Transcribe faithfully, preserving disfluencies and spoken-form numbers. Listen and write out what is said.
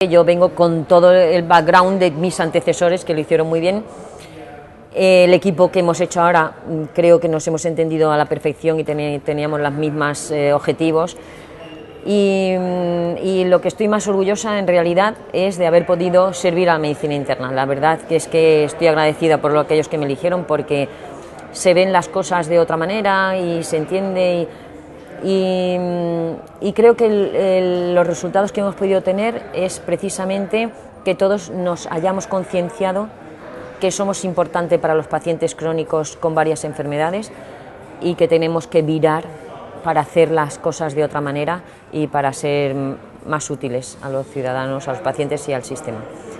Yo vengo con todo el background de mis antecesores que lo hicieron muy bien. El equipo que hemos hecho ahora creo que nos hemos entendido a la perfección y teníamos los mismos eh, objetivos. Y, y lo que estoy más orgullosa en realidad es de haber podido servir a la medicina interna. La verdad que es que estoy agradecida por aquellos que me eligieron, porque se ven las cosas de otra manera y se entiende. Y, Y, y creo que el, el, los resultados que hemos podido tener es precisamente que todos nos hayamos concienciado que somos importantes para los pacientes crónicos con varias enfermedades y que tenemos que virar para hacer las cosas de otra manera y para ser más útiles a los ciudadanos, a los pacientes y al sistema.